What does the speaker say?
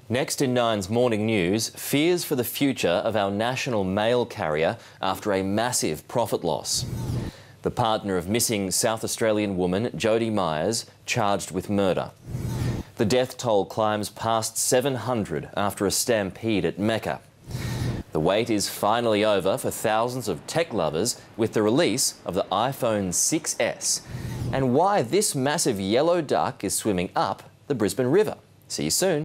Next in Nine's morning news, fears for the future of our national mail carrier after a massive profit loss. The partner of missing South Australian woman Jodie Myers charged with murder. The death toll climbs past 700 after a stampede at Mecca. The wait is finally over for thousands of tech lovers with the release of the iPhone 6S, and why this massive yellow duck is swimming up the Brisbane River. See you soon.